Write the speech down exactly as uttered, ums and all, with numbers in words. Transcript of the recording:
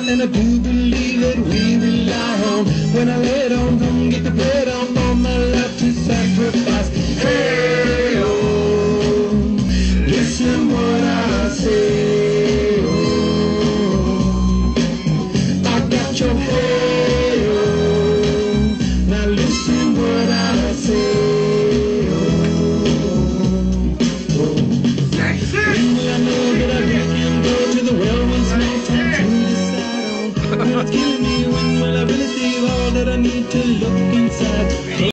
and I do believe that we rely on. When I let on, come get the bread on.